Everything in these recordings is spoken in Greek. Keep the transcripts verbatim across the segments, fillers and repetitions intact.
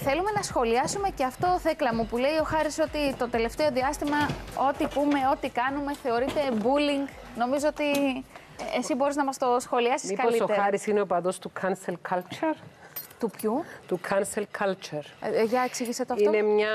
Θέλουμε να σχολιάσουμε και αυτό, Θέκλα μου, που λέει ο Χάρης ότι το τελευταίο διάστημα ό,τι πούμε, ό,τι κάνουμε θεωρείται bullying. Νομίζω ότι εσύ μπορείς να μας το σχολιάσεις Μήπως καλύτερα. Μήπως ο Χάρης είναι ο παδός του cancel culture? Του ποιου? Του cancel culture. Ε, για εξήγησε το αυτό. Είναι μια,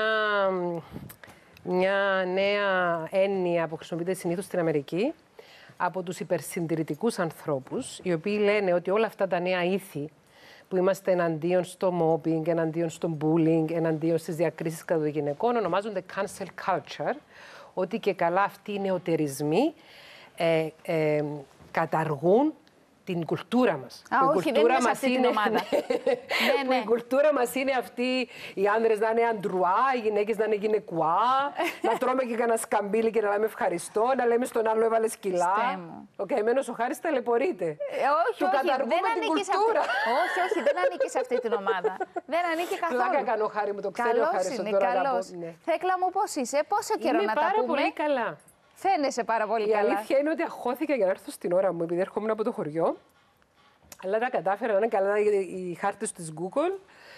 μια νέα έννοια που χρησιμοποιείται συνήθως στην Αμερική από τους υπερσυντηρητικούς ανθρώπους, οι οποίοι λένε ότι όλα αυτά τα νέα ήθη που είμαστε εναντίον στο mobbing, εναντίον στο bullying, εναντίον στις διακρίσεις κατά των γυναικών, ονομάζονται cancel culture, ότι και καλά αυτοί οι νεωτερισμοί ε, ε, καταργούν την κουλτούρα μας. Α, η όχι, κουλτούρα δεν είναι σε μας αυτή την είναι, ομάδα. ναι, ναι. Η κουλτούρα μας είναι αυτή, οι άνδρες να είναι αντρουά, οι γυναίκες να είναι γυναικουά, να τρώμε και κανένα σκαμπίλι και να λέμε ευχαριστώ, να λέμε στον άλλο έβαλε κιλά. Ο καημένος ο Χάρης ταλαιπωρείται. Ε, όχι, Του όχι, καταργούμε δεν την ανήκει κουλτούρα. Σε αυτή... όχι, όχι, δεν ανήκει σε αυτή την ομάδα. Δεν ανήκει καθόλου. Πλάκα κάνω, Χάρη μου, το ξέρει ο Χάρης. Είναι, τώρα καλός. Ναι. Θέκλα μου, πώς είσαι, πόσο καιρό Είμαι να τα πούμε. πάρα πολύ καλά. Φαίνεσαι πάρα πολύ Η καλά. Η αλήθεια είναι ότι αγχώθηκα για να έρθω στην ώρα μου, επειδή έρχομαι από το χωριό. Αλλά τα κατάφερα να είναι καλά οι χάρτες της Google.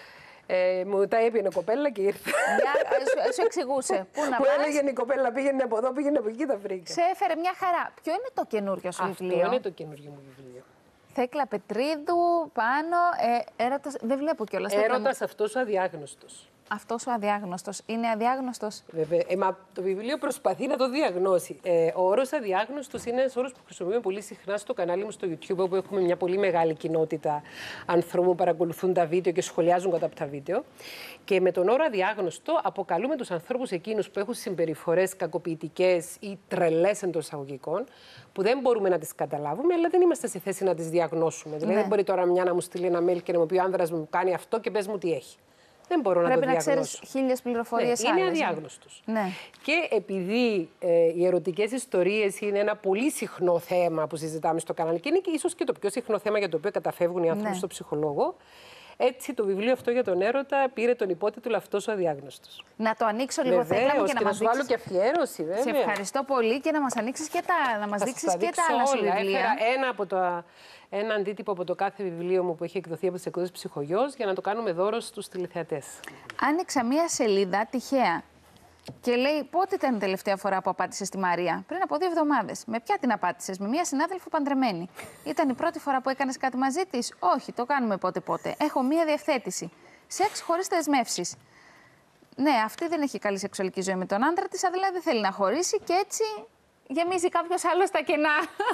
Ε, μου τα έπαιρνε κοπέλα και ήρθε. Μια, σου, σου εξηγούσε. Πού να Που πας. έλεγε η κοπέλα, πήγαινε από εδώ, πήγαινε από εκεί, τα βρήκα. Σε έφερε μια χαρά. Ποιο είναι το καινούριο σου Αυτό βιβλίο? Αυτό είναι το καινούριο μου βιβλίο. Θέκλα Πετρίδου, πάνω, ε, έρωτας, δεν βλέπω κιόλας. Έρωτας αυτός ο αδιάγνωστος. Αυτός ο αδιάγνωστος. Είναι αδιάγνωστος. Βέβαια. Ε, μα το βιβλίο προσπαθεί να το διαγνώσει. Ε, ο όρος αδιάγνωστος είναι ένας όρος που χρησιμοποιούμε πολύ συχνά στο κανάλι μου στο YouTube, όπου έχουμε μια πολύ μεγάλη κοινότητα ανθρώπων που παρακολουθούν τα βίντεο και σχολιάζουν κάτω από τα βίντεο. Και με τον όρο αδιάγνωστο αποκαλούμε τους ανθρώπους εκείνους που έχουν συμπεριφορές κακοποιητικές ή τρελές εντός εισαγωγικών, που δεν μπορούμε να τις καταλάβουμε, αλλά δεν είμαστε σε θέση να τις διαγνώσουμε. Δηλαδή, ναι. δεν μπορεί τώρα μια να μου στείλει ένα mail και να μου πει ο άνδρας μου κάνει αυτό και πες μου τι έχει. Δεν μπορώ Πρέπει να το να διαγνώσω. ξέρεις χίλιες πληροφορίες. Ναι, είναι αδιάγνωστος. Ναι. Και επειδή ε, οι ερωτικές ιστορίες είναι ένα πολύ συχνό θέμα που συζητάμε στο κανάλι και είναι και ίσως και το πιο συχνό θέμα για το οποίο καταφεύγουν οι άνθρωποι ναι. στο ψυχολόγο, έτσι το βιβλίο αυτό για τον έρωτα πήρε τον υπότιτλο «Αυτός ο αδιάγνωστος». Να το ανοίξω λίγο, Θέκλα μου, και, και να μας δείξεις... βάλω και αφιέρωση, βέβαια. Σε ευχαριστώ πολύ και να μας ανοίξεις και τα, να μας δείξεις και τα άλλα σου βιβλία. Έφερα ένα, από το, ένα αντίτυπο από το κάθε βιβλίο μου που έχει εκδοθεί από τις εκδόσεις Ψυχογιός για να το κάνουμε δώρο στους τηλεθεατές. Άνοιξα μία σελίδα τυχαία και λέει πότε ήταν η τελευταία φορά που απάντησες στη Μαρία? Πριν από δύο εβδομάδες. Με ποια την απάντησες? Με μία συνάδελφο παντρεμένη. Ήταν η πρώτη φορά που έκανες κάτι μαζί της? Όχι, το κάνουμε πότε-πότε. Έχω μία διευθέτηση. Σεξ χωρίς δεσμεύσεις. Ναι, αυτή δεν έχει καλή σεξουαλική ζωή με τον άντρα της, δηλαδή δεν θέλει να χωρίσει και έτσι γεμίζει κάποιος άλλος τα κενά.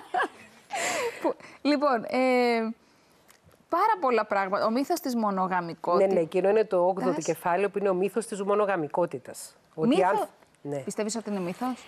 Λοιπόν, ε, πάρα πολλά πράγματα. Ο μύθος της μονογαμικότητας. Ναι, ναι, εκείνο είναι το όγδοο κεφάλαιο που είναι ο μύθος της μονογαμικότητας. Μύθο... αν... ναι. Πιστεύεις ότι είναι μύθος?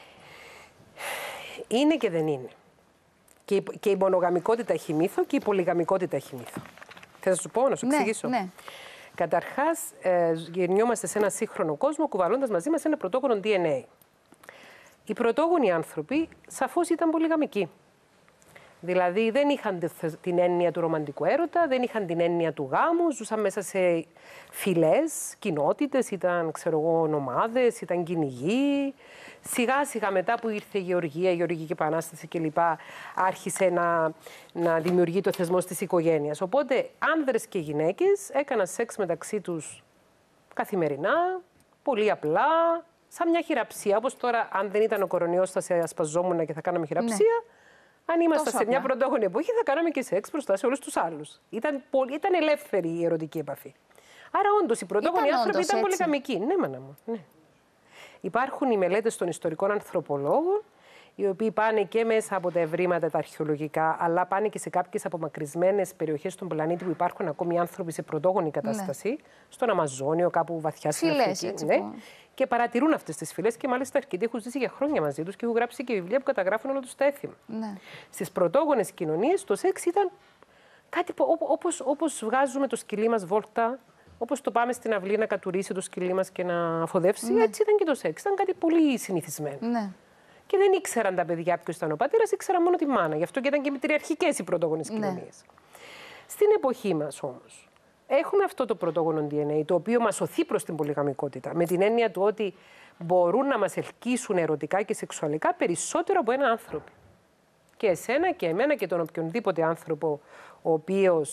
Είναι και δεν είναι. Και η, και η μονογαμικότητα έχει μύθο και η πολυγαμικότητα έχει μύθο. Θες να σου πω, να σου εξηγήσω? Ναι, ναι. Καταρχάς, ε, γεννιόμαστε σε ένα σύγχρονο κόσμο κουβαλώντας μαζί μας ένα πρωτόγονο ντι εν έι. Οι πρωτόγονοι άνθρωποι σαφώς ήταν πολυγαμικοί. Δηλαδή δεν είχαν την έννοια του ρομαντικού έρωτα, δεν είχαν την έννοια του γάμου, ζούσαν μέσα σε φυλές, κοινότητες, ήταν ξέρω εγώ ομάδες, ήταν κυνηγοί. Σιγά σιγά μετά που ήρθε η Γεωργία, η Γεωργική Επανάσταση κλπ. Άρχισε να, να δημιουργεί το θεσμός της οικογένειας. Οπότε άνδρες και γυναίκες έκαναν σεξ μεταξύ τους καθημερινά, πολύ απλά, σαν μια χειραψία. Όπως τώρα αν δεν ήταν ο κορονοϊός θα σε ασπαζόμουν και θα κάναμε χειραψία. Ναι. Αν ήμασταν σε μια πρωτόγονη εποχή, θα κάναμε και σεξ μπροστά σε όλους τους άλλους. Ήταν, ήταν ελεύθερη η ερωτική επαφή. Άρα, όντως, οι πρωτόγονοι άνθρωποι ήταν πολυγαμικοί. Ναι, μάνα μου. Ναι. Υπάρχουν οι μελέτες των ιστορικών ανθρωπολόγων, οι οποίοι πάνε και μέσα από τα ευρήματα τα αρχαιολογικά, αλλά πάνε και σε κάποιες απομακρυσμένες περιοχές του πλανήτη που υπάρχουν ακόμη άνθρωποι σε πρωτόγονη κατάσταση, ναι. στον Αμαζόνιο, κάπου βαθιά στην Αφρική. Ναι. Και παρατηρούν αυτές τις φυλές και μάλιστα αρκετοί έχουν ζήσει για χρόνια μαζί τους και έχουν γράψει και βιβλία που καταγράφουν όλα τους τα έθιμα. Ναι. Στις πρωτόγονες κοινωνίες το σεξ ήταν κάτι που, όπως, όπως βγάζουμε το σκυλί μας βόλτα, όπως το πάμε στην αυλή να κατουρίσει το σκυλί μας και να αφοδεύσει, ναι. έτσι ήταν και το σεξ. Ήταν κάτι πολύ συνηθισμένο. Ναι. Και δεν ήξεραν τα παιδιά ποιος ήταν ο πατέρας, ήξεραν μόνο τη μάνα. Γι' αυτό και ήταν και μητριαρχικές οι πρωτόγονες κοινωνίες. Ναι. Στην εποχή μας όμως. Έχουμε αυτό το πρωτόγονο ντι εν έι, το οποίο μας οθεί προς την πολυγαμικότητα, με την έννοια του ότι μπορούν να μας ελκύσουν ερωτικά και σεξουαλικά περισσότερο από έναν άνθρωπο. Και εσένα και εμένα και τον οποιονδήποτε άνθρωπο ο οποίος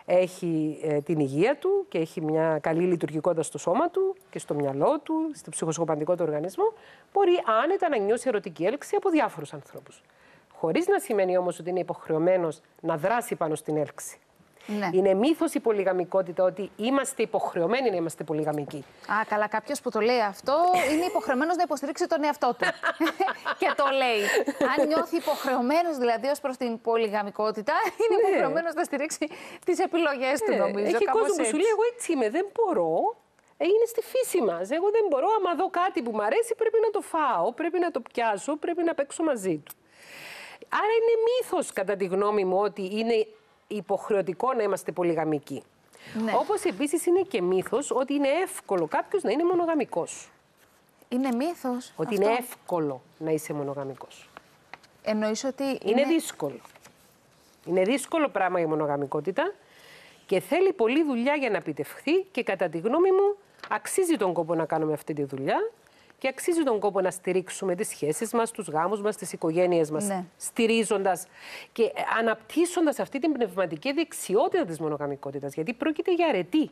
έχει ε, την υγεία του και έχει μια καλή λειτουργικότητα στο σώμα του και στο μυαλό του, στο ψυχοσωματικό του οργανισμό, μπορεί άνετα να νιώσει ερωτική έλξη από διάφορους ανθρώπους. Χωρίς να σημαίνει όμως ότι είναι υποχρεωμένος να δράσει πάνω στην έλξη. Ναι. Είναι μύθος η πολυγαμικότητα ότι είμαστε υποχρεωμένοι να είμαστε πολυγαμικοί. Α, καλά, κάποιος που το λέει αυτό είναι υποχρεωμένος να υποστηρίξει τον εαυτό του. Και το λέει. Αν νιώθει υποχρεωμένος δηλαδή ως προς την πολυγαμικότητα, είναι ναι. υποχρεωμένος να στηρίξει τις επιλογές του, ναι. νομίζω. Έχει κόσμο έτσι. που σου λέει: εγώ έτσι είμαι, δεν μπορώ. Είναι στη φύση μας. Εγώ δεν μπορώ. Άμα δω κάτι που μου αρέσει, πρέπει να το φάω, πρέπει να το πιάσω, πρέπει να παίξω μαζί του. Άρα είναι μύθος, κατά τη γνώμη μου, ότι είναι υποχρεωτικό να είμαστε πολυγαμικοί. Ναι. Όπως επίσης είναι και μύθος ότι είναι εύκολο κάποιος να είναι μονογαμικός. Είναι μύθος. Ότι αυτό. είναι εύκολο να είσαι μονογαμικός. Εννοείς ότι. Είναι, Είναι δύσκολο. Είναι δύσκολο πράγμα η μονογαμικότητα και θέλει πολλή δουλειά για να επιτευχθεί και κατά τη γνώμη μου αξίζει τον κόπο να κάνουμε αυτή τη δουλειά και αξίζει τον κόπο να στηρίξουμε τις σχέσεις μας, τους γάμους μας, τις οικογένειες μας, ναι. στηρίζοντας και αναπτύσσοντας αυτή την πνευματική δεξιότητα της μονογαμικότητας, γιατί πρόκειται για αρετή.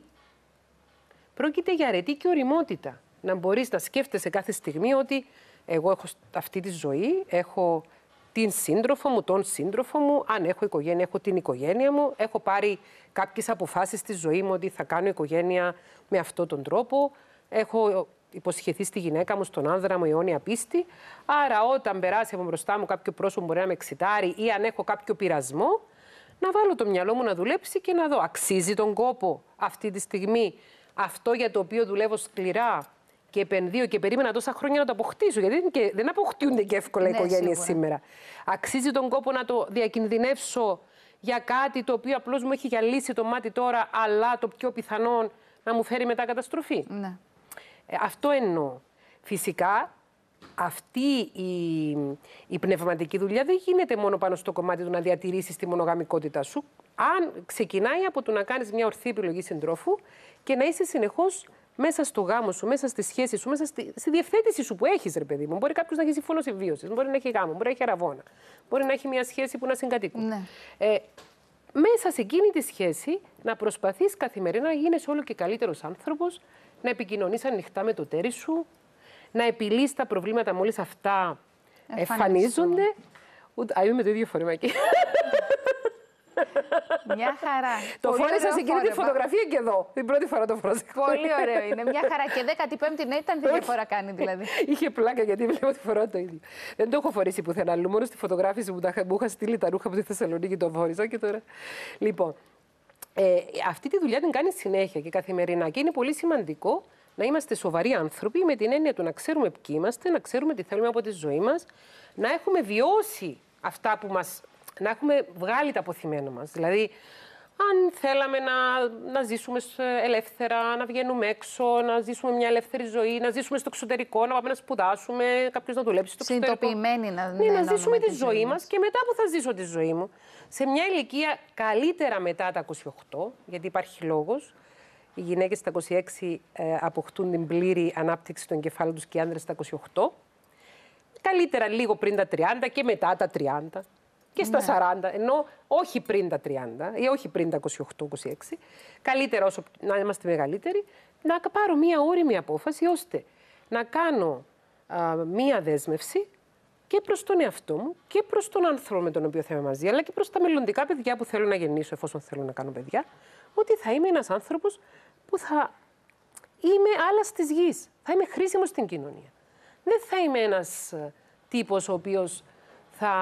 Πρόκειται για αρετή και ωριμότητα. Να μπορείς να σκέφτεσαι κάθε στιγμή ότι εγώ έχω αυτή τη ζωή, έχω την σύντροφο μου, τον σύντροφο μου, αν έχω οικογένεια, έχω την οικογένεια μου, έχω πάρει κάποιες αποφάσεις στη ζωή μου ότι θα κάνω οικογένεια με αυτόν τον τρόπο, έχω υποσχεθεί στη γυναίκα μου, στον άνδρα μου αιώνια πίστη. Άρα, όταν περάσει από μπροστά μου κάποιο πρόσωπο που μπορεί να με εξητάρει ή αν έχω κάποιο πειρασμό, να βάλω το μυαλό μου να δουλέψει και να δω. Αξίζει τον κόπο αυτή τη στιγμή αυτό για το οποίο δουλεύω σκληρά και επενδύω και περίμενα τόσα χρόνια να το αποκτήσω. Γιατί και δεν αποκτούνται και εύκολα οι ναι, οικογένειες σίγουρα. σήμερα. Αξίζει τον κόπο να το διακινδυνεύσω για κάτι το οποίο απλώς μου έχει γυαλίσει το μάτι τώρα, αλλά το πιο πιθανό να μου φέρει μετά καταστροφή. Ναι. Ε, αυτό εννοώ. Φυσικά, αυτή η, η πνευματική δουλειά δεν γίνεται μόνο πάνω στο κομμάτι του να διατηρήσεις τη μονογαμικότητά σου. Αν ξεκινάει από το να κάνεις μια ορθή επιλογή συντρόφου και να είσαι συνεχώς μέσα στο γάμο σου, μέσα στη σχέση σου, μέσα στη, στη διευθέτηση σου που έχεις, ρε παιδί μου. Μπορεί κάποιος να έχει σύμφωνο συμβίωσης, μπορεί να έχει γάμο, μπορεί να έχει αραβώνα, μπορεί να έχει μια σχέση που να συγκατοικούν. Ναι. Ε, μέσα σε εκείνη τη σχέση να προσπαθείς καθημερινά να γίνεις όλο και καλύτερος άνθρωπος, να επικοινωνείς ανοιχτά με το τέρι σου, να επιλύσεις τα προβλήματα μόλις αυτά εμφανίζονται. Ούτε... Α, είμαι με το ίδιο φόρεμα εκεί. Μια χαρά. Το Πολύ φόρεσα ωραίο σε εκείνη τη φόρεμα. φωτογραφία και εδώ. Την πρώτη φορά το φόρεσα. Πολύ ωραίο είναι. Μια χαρά. Και δέκατη πέμπτη ναι, ήταν τι διαφορά κάνει δηλαδή. Είχε πλάκα γιατί βλέπω τη φορά το ίδιο. Δεν το έχω φορέσει πουθενά αλλού. Μόνο στη φωτογράφηση που μου είχα στείλει τα ρούχα από τη Θεσσαλονίκη το φόρησα και τώρα. Λοιπόν, ε, αυτή τη δουλειά την κάνει συνέχεια και καθημερινά και είναι πολύ σημαντικό να είμαστε σοβαροί άνθρωποι με την έννοια του να ξέρουμε ποιοι είμαστε, να ξέρουμε τι θέλουμε από τη ζωή μας, να έχουμε βιώσει αυτά που μας. Να έχουμε βγάλει τα αποθυμένα μας. Δηλαδή, αν θέλαμε να, να ζήσουμε ελεύθερα, να βγαίνουμε έξω, να ζήσουμε μια ελεύθερη ζωή, να ζήσουμε στο εξωτερικό, να πάμε να σπουδάσουμε, κάποιος να δουλέψει στο εξωτερικό. Συνειδητοποιημένοι να, ναι, ναι, να ζήσουμε τη τη ζωή, ζωή μας και μετά που θα ζήσω τη ζωή μου, σε μια ηλικία καλύτερα μετά τα είκοσι οκτώ, γιατί υπάρχει λόγος. Οι γυναίκες στα είκοσι έξι ε, αποκτούν την πλήρη ανάπτυξη του εγκεφάλου τους και οι άνδρες στα είκοσι οκτώ. Καλύτερα λίγο πριν τα τριάντα και μετά τα τριάντα. Και στα ναι. σαράντα, ενώ όχι πριν τα τριάντα ή όχι πριν τα είκοσι οκτώ είκοσι έξι, καλύτερα όσο να είμαστε μεγαλύτεροι, να πάρω μία όριμη απόφαση ώστε να κάνω α, μία δέσμευση και προς τον εαυτό μου και προς τον άνθρωπο με τον οποίο θα είμαι μαζί, αλλά και προς τα μελλοντικά παιδιά που θέλω να γεννήσω, εφόσον θέλω να κάνω παιδιά, ότι θα είμαι ένας άνθρωπος που θα είμαι άλλας της γης, θα είμαι χρήσιμος στην κοινωνία. Δεν θα είμαι ένας τύπος ο οποίος θα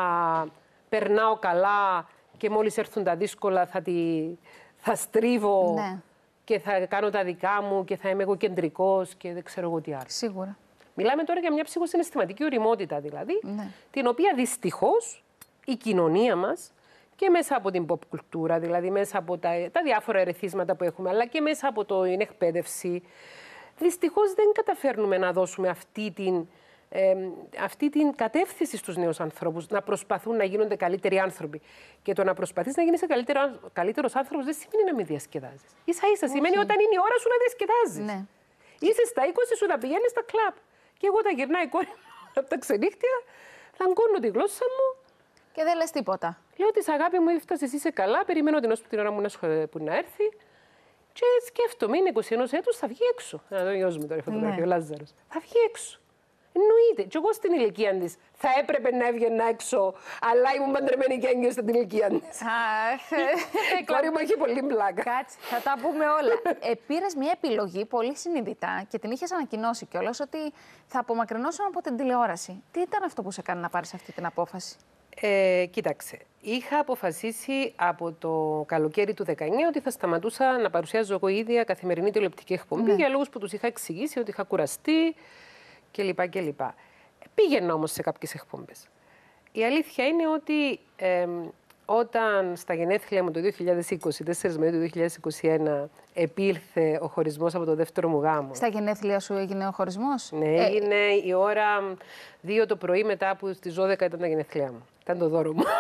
περνάω καλά και μόλις έρθουν τα δύσκολα θα, τη, θα στρίβω ναι. και θα κάνω τα δικά μου και θα είμαι εγωκεντρικός και δεν ξέρω εγώ τι άλλο. Σίγουρα. Μιλάμε τώρα για μια ψυχοσυναισθηματική ωριμότητα δηλαδή, ναι. την οποία δυστυχώς η κοινωνία μας και μέσα από την pop κουλτούρα, δηλαδή μέσα από τα, τα διάφορα ερεθίσματα που έχουμε, αλλά και μέσα από την εκπαίδευση, δυστυχώς δεν καταφέρνουμε να δώσουμε αυτή την Ε, αυτή την κατεύθυνση στους νέους ανθρώπους να προσπαθούν να γίνονται καλύτεροι άνθρωποι. Και το να προσπαθείς να γίνεις καλύτερο, καλύτερος άνθρωπος δεν σημαίνει να μην διασκεδάζεις. Ίσα ίσα σημαίνει όταν είναι η ώρα σου να διασκεδάζεις. Ναι. Είσαι στα είκοσι σου να πηγαίνεις στα κλαμπ. Και εγώ όταν γυρνάει η κόρη μου από τα ξενύχτια, θα αγκώνω τη γλώσσα μου. Και δεν λες τίποτα. Λέω της αγάπη μου, έφτασες, είσαι καλά. Περιμένω την ώσπου την ώρα μου να, σχολ... που να έρθει. Και σκέφτομαι, είναι είκοσι ένα έτους, θα βγει έξω. Να το γιος μου τώρα, η φωτογραφία, ναι. Ο Λάζαρος. Θα βγει έξω. Εννοείται. Και εγώ στην ηλικία της θα έπρεπε να έβγαινα έξω, αλλά ήμουν παντρεμένη και έγκυος στην ηλικία της. Αχ, η κόρη μου έχει πολύ πλάκα. Κάτσε, θα τα πούμε όλα. Ε, πήρες μια επιλογή πολύ συνειδητά και την είχες ανακοινώσει κιόλας ότι θα απομακρυνώσουν από την τηλεόραση. Τι ήταν αυτό που σε έκανε να πάρεις αυτή την απόφαση? Ε, κοίταξε, είχα αποφασίσει από το καλοκαίρι του δεκαεννιά ότι θα σταματούσα να παρουσιάζω εγώ ίδια καθημερινή τηλεοπτική εκπομπή, ναι. Για λόγους που τους είχα εξηγήσει, ότι είχα κουραστεί κλπ. κλπ. Πήγαινα όμως σε κάποιες εκπομπές. Η αλήθεια είναι ότι ε, όταν στα γενέθλια μου το δύο χιλιάδες είκοσι, τέσσερα Μαΐου του δύο χιλιάδες είκοσι ένα, επήλθε ο χωρισμός από το δεύτερο μου γάμο. Στα γενέθλια σου έγινε ο χωρισμός? Ναι, ε... έγινε η ώρα δύο το πρωί, μετά που στις δώδεκα ήταν τα γενέθλιά μου. Ήταν το δώρο μου.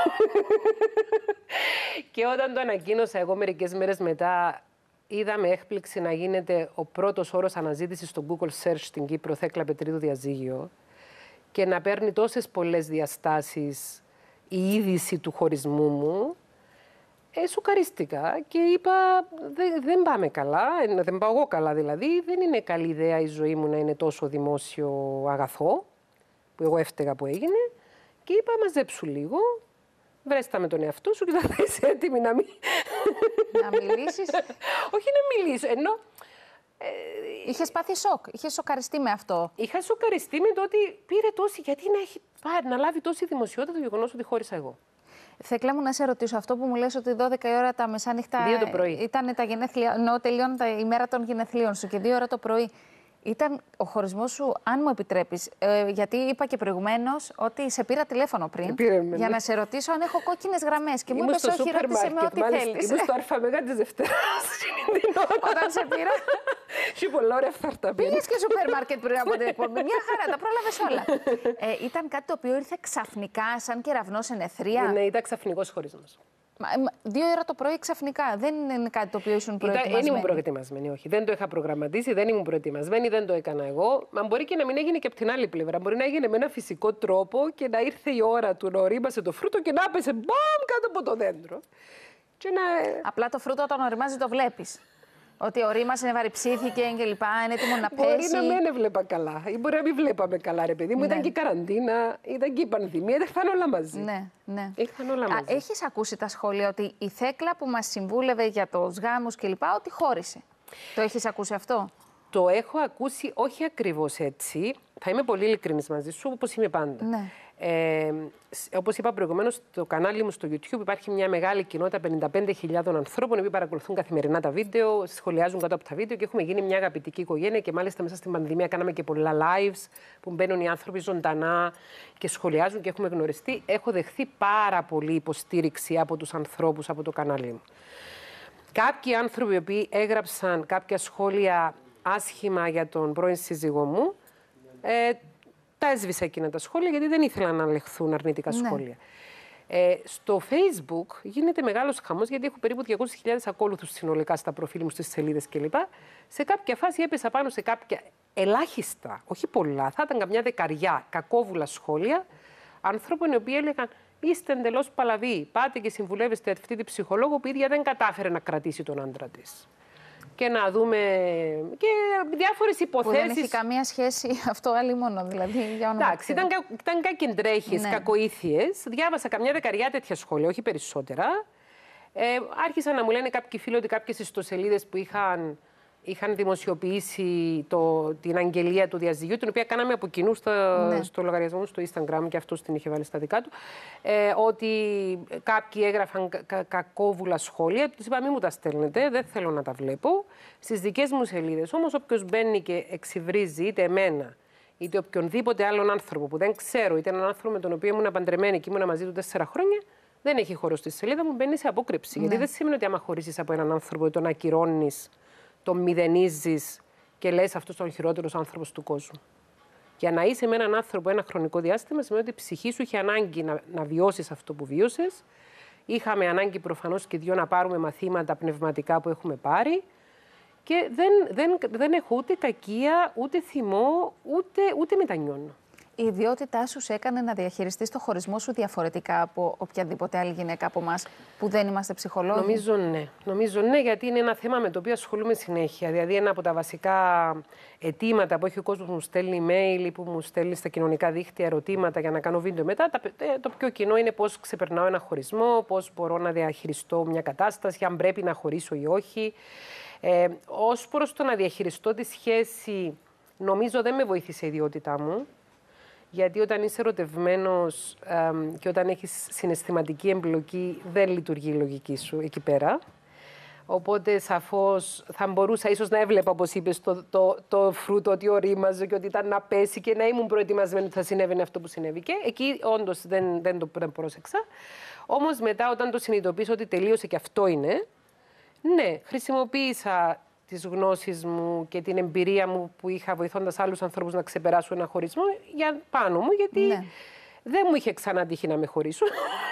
Και όταν το ανακοίνωσα εγώ μερικές μέρες μετά, είδα με έκπληξη να γίνεται ο πρώτος όρος αναζήτησης στο Google Search στην Κύπρο, Θέκλα Πετρίδου διαζύγιο, και να παίρνει τόσες πολλές διαστάσεις η είδηση του χωρισμού μου. Ε, σοκαρίστηκα και είπα, δεν, δεν πάμε καλά, δεν πάω εγώ καλά δηλαδή, δεν είναι καλή ιδέα η ζωή μου να είναι τόσο δημόσιο αγαθό, που εγώ έφταιγα που έγινε, και είπα, μαζέψου λίγο, βρέστα με τον εαυτό σου και θα είσαι έτοιμη να μην... Να μιλήσεις. Όχι να μιλήσω, ενώ... Ε, Είχες πάθει σοκ, είχες σοκαριστεί με αυτό. Είχα σοκαριστεί με το ότι πήρε τόση, γιατί να, έχει, να λάβει τόση δημοσιότητα το γεγονός ότι χώρισα εγώ. Θέκλα μου, να σε ρωτήσω, αυτό που μου λες ότι δώδεκα η ώρα τα μεσάνυχτα δύο το πρωί. Ήταν τα γενέθλια, ενώ τελειώνει τα ημέρα των γενεθλίων σου και δύο ώρα το πρωί. Ήταν ο χωρισμός σου, αν μου επιτρέπεις, ε, γιατί είπα και προηγουμένως ότι σε πήρα τηλέφωνο πριν Πήραμε, για ναι. να σε ρωτήσω αν έχω κόκκινες γραμμές και μου είπες όχι, ρώτησε με ό,τι θέλεις. Ήμουν στο ΑΜΕΓΑ της Δευτέρας. Όταν σε πήρα. Σου πολλά ωραία φάρτα. Πήγες και σούπερ μάρκετ πριν από την εκπομπή. Μια χαρά, τα πρόλαβες όλα. Ε, ήταν κάτι το οποίο ήρθε ξαφνικά, σαν κεραυνός σε νεθρία. Ναι, ήταν ξαφνικός χωρισμός. Δύο ώρα το πρωί ξαφνικά. Δεν είναι κάτι το οποίο ήσουν προετοιμασμένη. Δεν ήμουν προετοιμασμένη, όχι. Δεν το είχα προγραμματίσει, δεν ήμουν προετοιμασμένη, δεν το έκανα εγώ. Μα μπορεί και να μην έγινε και από την άλλη πλευρά. Μπορεί να έγινε με ένα φυσικό τρόπο και να ήρθε η ώρα του να ορίμασε το φρούτο και να έπεσε μπαμ κάτω από το δέντρο. Και να... Απλά το φρούτο όταν οριμάζει το βλέπεις. Ότι ορίμασε, βαρυψήθηκε και λοιπά, είναι έτοιμο να πέσει. Μπορεί να μην έβλεπα καλά. Ή μπορεί να μην βλέπαμε καλά, ρε παιδί μου. Ναι. Ήταν και η καραντίνα, ήταν και η πανδημία. Ήρθαν όλα μαζί. Ναι, ναι. Ήρθαν όλα μαζί. Έχεις ακούσει τα σχόλια ότι η Θέκλα που μας συμβούλευε για τους γάμους και λοιπά, ότι χώρισε. Το έχεις ακούσει αυτό? Το έχω ακούσει, όχι ακριβώς έτσι. Θα είμαι πολύ ειλικρινής μαζί σου, όπως είμαι πάντα. Ναι. Ε, όπως είπα προηγουμένως, στο κανάλι μου στο YouTube υπάρχει μια μεγάλη κοινότητα πενήντα πέντε χιλιάδων ανθρώπων που παρακολουθούν καθημερινά τα βίντεο, σχολιάζουν κάτω από τα βίντεο και έχουμε γίνει μια αγαπητική οικογένεια. Και μάλιστα μέσα στην πανδημία κάναμε και πολλά lives που μπαίνουν οι άνθρωποι ζωντανά και σχολιάζουν και έχουμε γνωριστεί. Έχω δεχθεί πάρα πολύ υποστήριξη από τους ανθρώπους από το κανάλι μου. Κάποιοι άνθρωποι οι οποίοι έγραψαν κάποια σχόλια άσχημα για τον πρώην σύζυγό μου, ε, τα έσβησα εκείνα τα σχόλια γιατί δεν ήθελα να λεχθούν αρνητικά ναι. σχόλια. Ε, στο Facebook γίνεται μεγάλος χαμός γιατί έχω περίπου διακόσιες χιλιάδες ακόλουθους συνολικά στα προφίλ μου, στις σελίδες κλπ. Σε κάποια φάση έπεσα πάνω σε κάποια ελάχιστα, όχι πολλά, θα ήταν καμιά δεκαριά κακόβουλα σχόλια ανθρώπων οι οποίοι έλεγαν είστε εντελώς παλαβοί, πάτε και συμβουλεύεστε αυτή τη ψυχολόγο που η ίδια δεν κατάφερε να κρατήσει τον άντρα της. Και να δούμε και διάφορες υποθέσεις. Που δεν έχει καμία σχέση αυτό άλλη μόνο, δηλαδή. Για όνομα Εντάξει, ήταν, ήταν κακεντρέχειες, ναι. κακοήθειες. Διάβασα καμιά δεκαριά τέτοια σχόλια, όχι περισσότερα. Ε, άρχισαν να μου λένε κάποιοι φίλοι ότι κάποιες ιστοσελίδες που είχαν, είχαν δημοσιοποιήσει το, την αγγελία του διαζυγίου, την οποία κάναμε από κοινού στο, ναι. στο λογαριασμό μου στο Instagram και αυτός την είχε βάλει στα δικά του, ε, ότι κάποιοι έγραφαν κα, κακόβουλα σχόλια. Τους είπα μην μου τα στέλνετε, δεν θέλω να τα βλέπω. Στις δικές μου σελίδες όμως όποιος μπαίνει και εξυβρίζει είτε εμένα, είτε οποιονδήποτε άλλον άνθρωπο που δεν ξέρω, είτε έναν άνθρωπο με τον οποίο ήμουν παντρεμένη και ήμουν μαζί του τέσσερα χρόνια, δεν έχει χώρο στη σελίδα μου, μπαίνει σε απόκρυψη. Ναι. Γιατί δεν σημαίνει ότι άμα χωρίσεις από έναν άνθρωπο τον ακυρώνεις, τον μηδενίζεις και λες αυτός τον χειρότερος άνθρωπος του κόσμου. Για να είσαι με έναν άνθρωπο ένα χρονικό διάστημα σημαίνει ότι η ψυχή σου είχε ανάγκη να, να βιώσεις αυτό που βίωσες. Είχαμε ανάγκη προφανώς και δυο να πάρουμε μαθήματα πνευματικά που έχουμε πάρει. Και δεν, δεν, δεν έχω ούτε κακία, ούτε θυμό, ούτε, ούτε μετανιώνω. η ιδιότητά σου σε έκανε να διαχειριστείς το χωρισμό σου διαφορετικά από οποιαδήποτε άλλη γυναίκα από εμάς που δεν είμαστε ψυχολόγοι? Νομίζω ναι. Νομίζω ναι, γιατί είναι ένα θέμα με το οποίο ασχολούμαι συνέχεια. Δηλαδή, ένα από τα βασικά αιτήματα που έχει ο κόσμος που μου στέλνει email ή που μου στέλνει στα κοινωνικά δίκτυα ερωτήματα για να κάνω βίντεο μετά, το πιο κοινό είναι πώς ξεπερνάω ένα χωρισμό, πώς μπορώ να διαχειριστώ μια κατάσταση, αν πρέπει να χωρίσω ή όχι. Ε, ως προς το να διαχειριστώ τη σχέση, νομίζω δεν με βοήθησε η ιδιότητά μου. Γιατί όταν είσαι ερωτευμένος ε, και όταν έχεις συναισθηματική εμπλοκή, δεν λειτουργεί η λογική σου εκεί πέρα. Οπότε, σαφώς, θα μπορούσα ίσως να έβλεπα, όπως είπες, το, το, το φρούτο ότι ορίμαζε και ότι ήταν να πέσει και να ήμουν προετοιμασμένη ότι θα συνέβαινε αυτό που συνέβη. Και εκεί, όντως, δεν, δεν το δεν πρόσεξα. Όμως, μετά, όταν το συνειδητοποίησα ότι τελείωσε και αυτό είναι, ναι, χρησιμοποίησα τις γνώσεις μου και την εμπειρία μου που είχα βοηθώντας άλλους ανθρώπους να ξεπεράσουν ένα χωρισμό για πάνω μου, γιατί ναι. δεν μου είχε ξανατύχει να με χωρίσουν.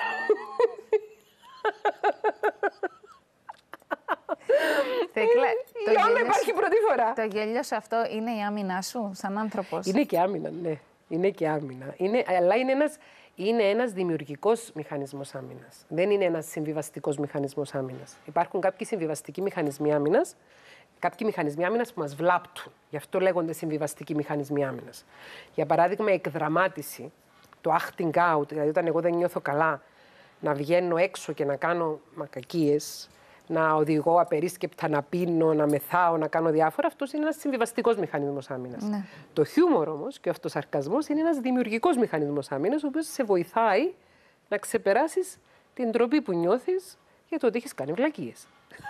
Θέκλα, το Για όλα γέλιο υπάρχει σου- πρώτη φορά. Το γέλιο σου αυτό είναι η άμυνά σου σαν άνθρωπος? Είναι και άμυνα, ναι. Είναι και άμυνα. Είναι, αλλά είναι ένας, είναι ένας δημιουργικός μηχανισμός άμυνας. Δεν είναι ένας συμβιβαστικός μηχανισμός άμυνας. Υπάρχουν κάποιοι συμβιβαστικοί μηχανισμοί άμυνας, κάποιοι μηχανισμοί άμυνας που μας βλάπτουν. Γι' αυτό λέγονται συμβιβαστικοί μηχανισμοί άμυνας. Για παράδειγμα, η εκδραμάτιση, το acting out, δηλαδή όταν εγώ δεν νιώθω καλά, να βγαίνω έξω και να κάνω μακακίες, να οδηγώ απερίσκεπτα, να πίνω, να μεθάω, να κάνω διάφορα, αυτός είναι ένας συμβιβαστικός μηχανισμός άμυνας. Ναι. Το χιούμορ όμως και ο αυτοσαρκασμός είναι ένας δημιουργικός μηχανισμός άμυνας, ο οποίος σε βοηθάει να ξεπεράσεις την ντροπή που νιώθεις για το ότι έχεις κάνει βλακίες.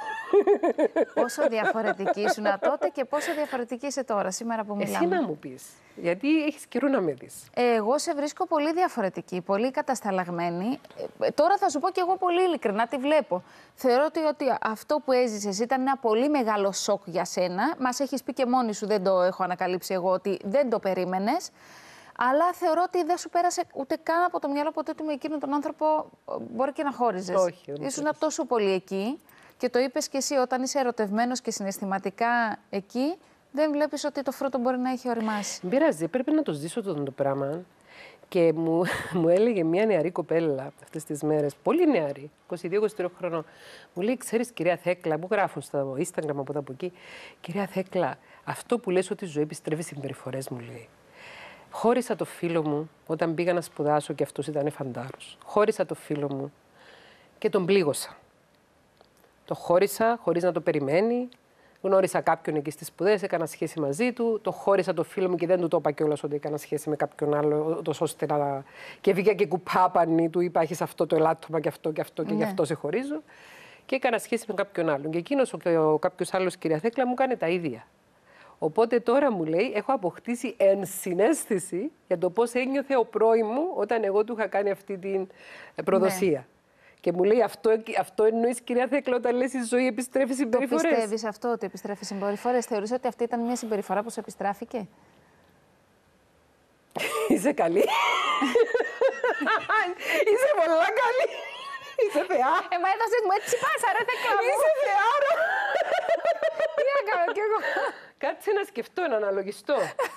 Πόσο διαφορετική ήσουν τότε και πόσο διαφορετική είσαι τώρα, σήμερα που μιλάμε? Εσύ να μου πεις, γιατί έχεις καιρό να με δεις. Εγώ σε βρίσκω πολύ διαφορετική, πολύ κατασταλαγμένη. Ε, τώρα θα σου πω και εγώ πολύ ειλικρινά τι βλέπω. Θεωρώ ότι, ότι αυτό που έζησες ήταν ένα πολύ μεγάλο σοκ για σένα. Μας έχεις πει και μόνη σου, δεν το έχω ανακαλύψει εγώ, ότι δεν το περίμενες. Αλλά θεωρώ ότι δεν σου πέρασε ούτε καν από το μυαλό ποτέ ότι με εκείνον τον άνθρωπο ε, μπορεί και να χώριζες. Όχι, δεν μου Ήσουν πέρασε. τόσο πολύ εκεί και το είπες και εσύ, όταν είσαι ερωτευμένος και συναισθηματικά εκεί, δεν βλέπεις ότι το φρούτο μπορεί να έχει οριμάσει. Δεν πειράζει, πρέπει να το ζήσω το, το πράγμα. Και μου, μου έλεγε μια νεαρή κοπέλα αυτές τις μέρες, πολύ νεαρή, είκοσι δύο είκοσι τρία χρονών, μου λέει, ξέρεις κυρία Θέκλα, μου γράφουν στο Instagram από εδώ από εκεί, κυρία Θέκλα, αυτό που λες ότι η ζωή επιστρέφει συμπεριφορές, μου λέει. Χώρισα το φίλο μου όταν πήγα να σπουδάσω και αυτός ήταν φαντάρος. Χώρισα το φίλο μου και τον πλήγωσα. Το χώρισα χωρίς να το περιμένει. Γνώρισα κάποιον εκεί στις σπουδές, έκανα σχέση μαζί του. Το χώρισα το φίλο μου και δεν του το είπα κιόλας ότι έκανα σχέση με κάποιον άλλο, τόσο ώστε να. Και βγήκα και κουπάπανη, του είπα: έχεις αυτό το ελάττωμα και αυτό και αυτό και Ναι. γι' αυτό σε χωρίζω. Και έκανα σχέση με κάποιον άλλον. Και εκείνος ο, ο κάποιος άλλος, κυρία Θέκλα, μου κάνει τα ίδια. Οπότε τώρα μου λέει: έχω αποκτήσει ενσυναίσθηση για το πώς ένιωθε ο πρώην μου όταν εγώ του είχα κάνει αυτή την προδοσία. Ναι. Και μου λέει, αυτό, αυτό εννοείς, κυρία Θέκλα, όταν λες η ζωή επιστρέφει Το συμπεριφορές. πιστεύεις αυτό, ότι επιστρέφει συμπεριφορές? Θεωρείς ότι αυτή ήταν μια συμπεριφορά που σε επιστράφηκε? Είσαι καλή. Είσαι πολλά καλή. Είσαι θεά. Ε, μα έδωσες μου έτσι πάσα, ρε Θέκλα μου. Είσαι θεάρα. Τι να κάνω κι εγώ. Κάτσε να σκεφτώ, να αναλογιστώ.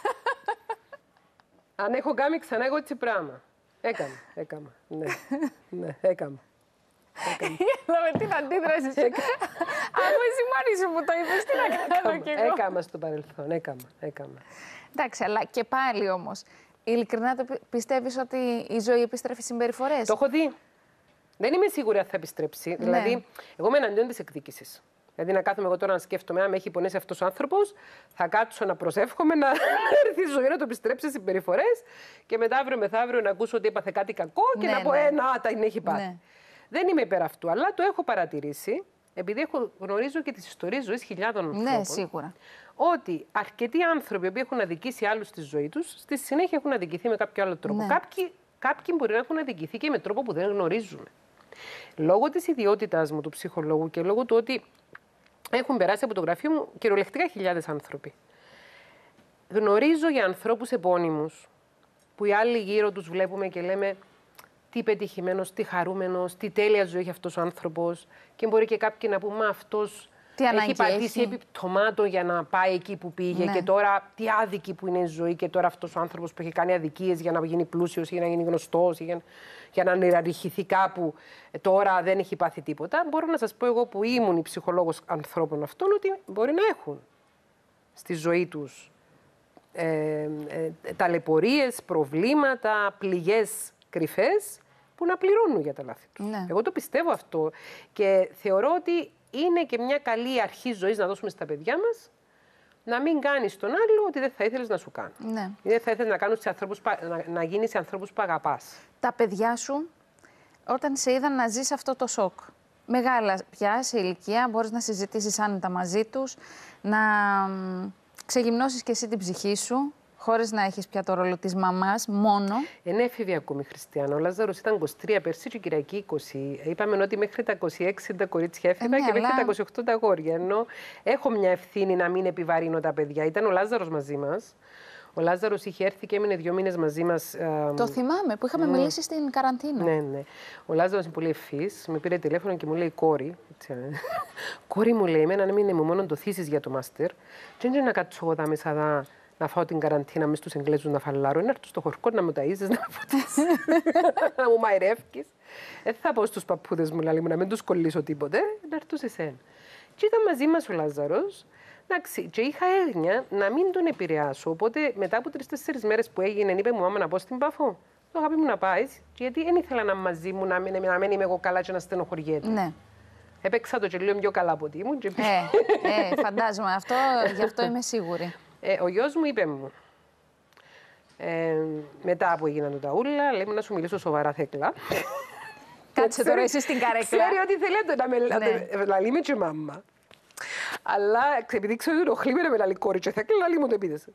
Αν έχω κάνει ξανά εγώ έτσι πράγμα. Έκανα, έκανα. Ναι, ναι, έκανα. Είδαμε την αντίδραση σου. Αφού εσύ μόνη σου μου το είπες, τι να κάνω κι εγώ. Έκανα στο παρελθόν, έκανα, έκανα. Εντάξει, αλλά και πάλι όμως, ειλικρινά το πι- πιστεύεις ότι η ζωή επιστρέφει συμπεριφορές? Το έχω δει. Δεν είμαι σίγουρη αν θα επιστρέψει. Δηλαδή, εγώ είμαι εναντίον της εκδίκησης. Δηλαδή, να κάθομαι εγώ τώρα να σκέφτομαι, αν με έχει πονέσει αυτός ο άνθρωπος, θα κάτσω να προσεύχομαι να έρθει η ζωή να το επιστρέψει στις συμπεριφορές και μετά αύριο μεθαύριο να ακούσω ότι έπαθε κάτι κακό και Ναι, να πω, ναι. ε, να, τα έχει πάθει. Ναι. Δεν είμαι υπέρ αυτού, αλλά το έχω παρατηρήσει, επειδή έχω, γνωρίζω και τις ιστορίες ζωής χιλιάδων ανθρώπων. Ναι, σίγουρα. Ότι αρκετοί άνθρωποι που έχουν αδικήσει άλλους στη ζωή τους, στη συνέχεια έχουν αδικηθεί με κάποιο άλλο τρόπο. Ναι. Κάποιοι, κάποιοι μπορεί να έχουν αδικηθεί και με τρόπο που δεν γνωρίζουμε. Λόγω της ιδιότητάς μου του ψυχολόγου και λόγω του ότι έχουν περάσει από το γραφείο μου κυριολεκτικά χιλιάδες άνθρωποι. Γνωρίζω για ανθρώπους επώνυμους που οι άλλοι γύρω τους βλέπουμε και λέμε τι πετυχημένος, τι χαρούμενος, τι τέλεια ζωή έχει αυτός ο άνθρωπος και μπορεί και κάποιοι να πούμε μα αυτός Τι Τι ανάγκη έχει πατήσει έχει. επί πτωμάτων για να πάει εκεί που πήγε. Ναι. Και τώρα τι άδικη που είναι η ζωή. Και τώρα αυτός ο άνθρωπος που έχει κάνει αδικίες για να γίνει πλούσιος ή για να γίνει γνωστός ή για, για να ιεραρχηθεί κάπου, τώρα δεν έχει πάθει τίποτα. Μπορώ να σας πω εγώ που ήμουν η ψυχολόγος ανθρώπων αυτών ότι μπορεί να έχουν στη ζωή τους ε, ε, ταλαιπωρίες, προβλήματα, πληγές κρυφές που να πληρώνουν για τα λάθη τους. Ναι. Εγώ το πιστεύω αυτό και θεωρώ ότι είναι και μια καλή αρχή ζωής να δώσουμε στα παιδιά μας να μην κάνεις τον άλλο ότι δεν θα ήθελες να σου κάνει. Ναι. Ή δεν θα ήθελες να, κάνεις σε ανθρώπους, να, να γίνεις σε ανθρώπους που αγαπάς. Τα παιδιά σου, όταν σε είδαν να ζεις αυτό το σοκ, μεγάλα πια σε ηλικία, μπορείς να συζητήσεις άνετα μαζί τους, να μ, ξεγυμνώσεις και εσύ την ψυχή σου, χωρίς να έχεις πια το ρόλο της μαμάς, μόνο. Είναι έφηβη ακόμη Χριστιανό. Ο Λάζαρος ήταν είκοσι τρία πέρσι και η Κυριακή είκοσι. Είπαμε ότι μέχρι τα είκοσι έξι τα κορίτσια έφηβα ε, ναι, και μέχρι αλλά... τα είκοσι οκτώ τα αγόρια. Ενώ έχω μια ευθύνη να μην επιβαρύνω τα παιδιά. Ήταν ο Λάζαρος μαζί μας. Ο Λάζαρος είχε έρθει και έμεινε δύο μήνες μαζί μας. Το θυμάμαι που είχαμε ναι. μιλήσει στην καραντίνα. Ναι, ναι. Ο Λάζαρος είναι πολύ ευφύς. Με πήρε τηλέφωνο και μου λέει: Κόρη, έτσι, κόρη μου λέει: Εμένα να μην είναι μόνο το θύσεις για το μάστερ. Και δεν να κάτσω εγώ τα μέσα δά, να φάω την καραντίνα μες στους Εγγλέζους να φαλάρω. Να έρθω στο χορκό να μου ταΐζεις, να μου φωτίσεις, να μου μαϊρεύκεις. Δεν θα πω στους παππούδες μου, λέει μου, να μην τους κολλήσω τίποτε, να έρθω σε σένα. Και ήταν μαζί μας ο Λάζαρος. Εντάξει, και είχα έγνοια να μην τον επηρεάσω. Οπότε μετά από τρεις-τέσσερις μέρες που έγινε, είπε μου: Μάμα, να πω στην Παφό. Το αγάπη μου να πάει, γιατί δεν ήθελα να μαζί μου, να μην, να μην είμαι εγώ καλά και να στενοχωριέται. Ναι. Έπαιξα το και λίγο πιο καλά από ότι ήμουν. Και... Ε, ε, φαντάζομαι αυτό, γι' αυτό είμαι σίγουρη. Ε, ο γιος μου είπε μου, ε, μετά που έγιναν τα ούλα, λέει μου να σου μιλήσω σοβαρά, Θέκλα. Κάτσε τώρα εσύ στην καρέκλα. Ξέρει ότι θέλει να με ναι. λαλεί με και μάμα. Αλλά επειδή ξέρω ότι ενοχλεί με να με λαλεί κόρη και Θέκλα, λαλεί μου το επίδεσε.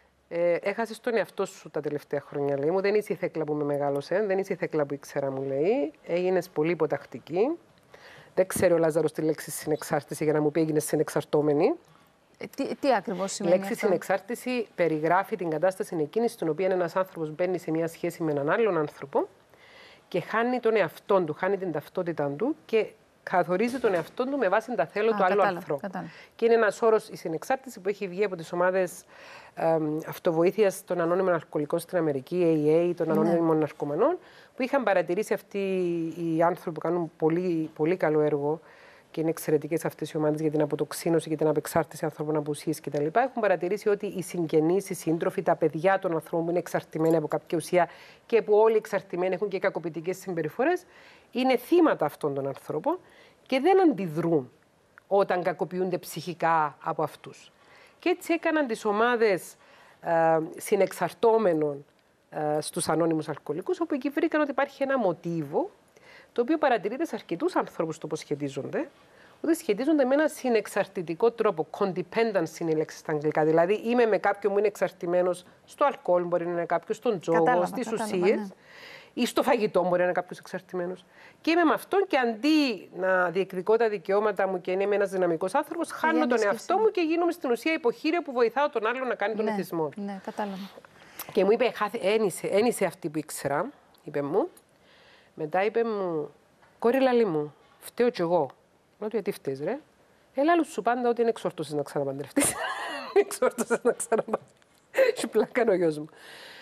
Ε, έχασες τον εαυτό σου τα τελευταία χρόνια, λέει μου. Δεν είσαι η Θέκλα που με μεγάλωσε, δεν είσαι η Θέκλα που ήξερα, μου λέει. Έγινες πολύ υποτακτική. Δεν ξέρει ο Λάζαρος τη λέξη συνεξάρτηση για να μου πει έγινες συνεξαρτώμενη. Ε, τι, τι ακριβώς σημαίνει Η λέξη αυτό? συνεξάρτηση περιγράφει την κατάσταση εκείνη στην οποία ένας άνθρωπος μπαίνει σε μια σχέση με έναν άλλον άνθρωπο και χάνει τον εαυτό του, χάνει την ταυτότητα του και καθορίζει τον εαυτό του με βάση τα θέλω του άλλου ανθρώπου. Και είναι ένας όρος η συνεξάρτηση που έχει βγει από τις ομάδες ε, αυτοβοήθειας των ανώνυμων αλκοολικών στην Αμερική, έι έι, των ανώνυμων ναι. ναρκωμανών, που είχαν παρατηρήσει αυτοί οι άνθρωποι που κάνουν πολύ, πολύ καλό έργο και είναι εξαιρετικές αυτές οι ομάδες για την αποτοξίνωση και την απεξάρτηση ανθρώπων από ουσίες κτλ. Έχουν παρατηρήσει ότι οι συγγενείς, οι σύντροφοι, τα παιδιά των ανθρώπων που είναι εξαρτημένοι από κάποια ουσία και που όλοι εξαρτημένοι έχουν και κακοποιητικές συμπεριφορές, είναι θύματα αυτών των ανθρώπων και δεν αντιδρούν όταν κακοποιούνται ψυχικά από αυτούς. Και έτσι έκαναν τις ομάδες ε, συνεξαρτώμενων ε, στους ανώνυμους αλκοολικούς, όπου εκεί βρήκαν ότι υπάρχει ένα μοτίβο το οποίο παρατηρείται σε αρκετούς ανθρώπους το πώς σχετίζονται, ότι σχετίζονται με ένα συνεξαρτητικό τρόπο. Codependency είναι η λέξη στα αγγλικά. Δηλαδή, είμαι με κάποιον που είναι εξαρτημένος στο αλκοόλ, μπορεί να είναι κάποιο στον τζόγο, στις ουσίες, ναι. ή στο φαγητό, μπορεί να είναι κάποιο εξαρτημένος. Και είμαι με αυτόν και αντί να διεκδικώ τα δικαιώματα μου και είμαι ένας δυναμικός άνθρωπος, χάνω τον εαυτό μου και γίνομαι στην ουσία υποχείριο που βοηθάω τον άλλον να κάνει τον ναι, εθισμό. Ναι, κατάλαβα. Και μου είπε, ένισε, ένισε αυτή που ήξερα, είπε μου. Μετά είπε μου, κόρη λαλή μου, φταίω κι εγώ. Λέω του, γιατί φταίς ρε. Έλα άλλους σου πάντα ότι είναι εξόρτωσες να ξαναπαντρευτείς. Εξόρτωσες να ξαναπαντρευτείς. Σου πλάκανε ο γιος μου.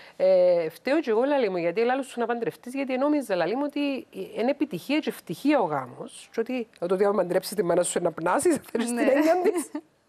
Ε, φταίω κι εγώ λαλή μου, γιατί έλα άλλους σου να παντρευτείς, γιατί νόμιζα λαλή μου ότι είναι επιτυχία και ευτυχία ο γάμος. Και ότι όταν αν παντρέψεις τη μάνα σου να πνάσεις, θα θέλεις την έννοια της.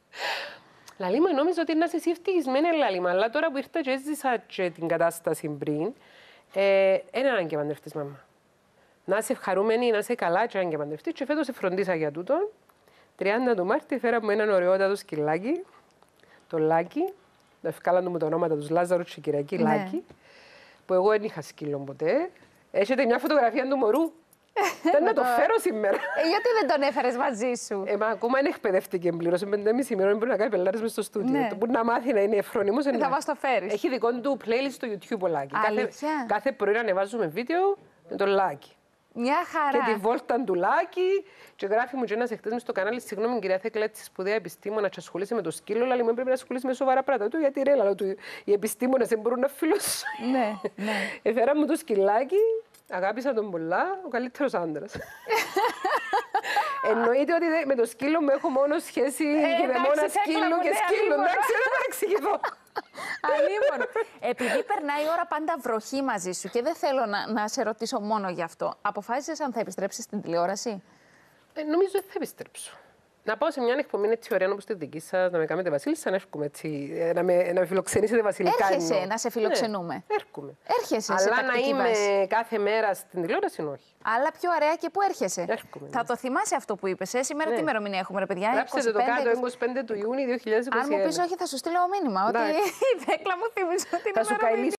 Λαλή μου, νόμιζα ότι να είσαι εσύ ευτυχισμένη, λαλή μου, αλλά τώρα που ήρθα και έζησα και την κατάσταση πριν, ε, είναι ανάγκη να παντρευτείς, μάμα. Να είσαι ευχαρούμενη, να είσαι καλά και αν και παντρευτείς. Και φέτος σε φροντίσα για τούτον. τριάντα του Μάρτη φέρα μου έναν ωραιότατο σκυλάκι, το Λάκη. Να ευκάλαν μου τα ονόματα τους Λάζαρο και Κυριακή ναι. Λάκη. Που εγώ δεν είχα σκύλο ποτέ. Έχετε μια φωτογραφία του μωρού. Δεν να το φέρω σήμερα. Ε, γιατί δεν τον έφερες μαζί σου? Ε, μα ακόμα δεν εκπαιδεύτηκε πλήρως. Σε πέντε μισή μήνων μπορεί να κάνει πελάρες μες στο στούντιο. Ναι. Μπορεί να μάθει να είναι εφρόνιμος. Θα μας το φέρεις. Έχει δικό του playlist στο YouTube ο Λάκη. Κάθε, κάθε πρωί να ανεβάζουμε βίντεο με τον Λάκη. Μια χαρά. Και τη βόλτα του Λάκη. Και γράφει μου και ένας εχθές μες στο κανάλι, συγγνώμη κυρία Θέκλα, έτσι σπουδαία επιστήμονα, και ασχολείσαι με το σκύλο, αλλά μου πρέπει να ασχολείσαι με σοβαρά πράγματα του, γιατί ρε, αλλά του, οι επιστήμονες δεν μπορούν να φιλοσοφούν. Ναι, ναι. Εφέρα μου το σκυλάκι, αγάπησα τον πολλά, ο καλύτερος άντρας. Εννοείται ότι με το σκύλο μου έχω μόνο σχέση και δαιμόνα σκύλου και σκύλου. Εντάξει, δεν θα εξηγηθώ. Αλίμονο. Επειδή περνάει η ώρα πάντα βροχή μαζί σου και δεν θέλω να, να σε ρωτήσω μόνο γι' αυτό, αποφάσισες αν θα επιστρέψεις στην τηλεόραση? Ε, νομίζω ότι θα επιστρέψω. Να πάω σε μια εκπομπή έτσι ωραία όπως τη δική σας, να με κάνετε βασίλισσα, να έρχομαι έτσι, να με, να με φιλοξενήσετε βασιλικά. Έρχεσαι εννοώ. να σε φιλοξενούμε. Ναι, έρχομαι. Έρχεσαι Αλλά σε να τακτική είμαι βάση. κάθε μέρα στην τηλεόραση, όχι. Αλλά πιο ωραία και πού έρχεσαι. Έρχομαι, Θα ναι. το θυμάσαι αυτό που είπες. Ε? Σήμερα Ναι. τι ημερομηνία έχουμε, ρε παιδιά? Γράψτε το κάτω, είκοσι πέντε του Ιούνιου δύο χιλιάδες είκοσι ένα. Αν μου πεις όχι, θα σου στείλω μήνυμα. Ότι η Θέκλα μου θύμισε την Θα σου ημερομηνία.